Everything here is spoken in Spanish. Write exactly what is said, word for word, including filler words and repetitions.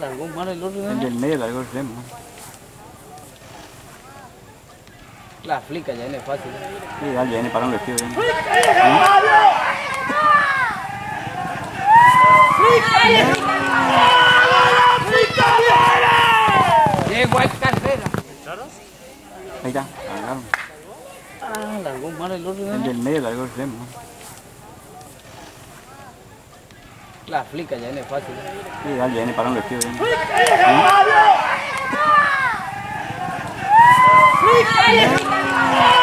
largó mal el otro. El del medio largó el remo. La flica ya viene fácil. Sí, dale, viene para un vestido. ¿Sí? Llegó el carrera. Ahí está, agarraron. Ah, largó mal el otro. El del medio largó el remo. La flica ya viene fácil. Sí, dale, viene para un vestido. ¿Sí? ¡Flica!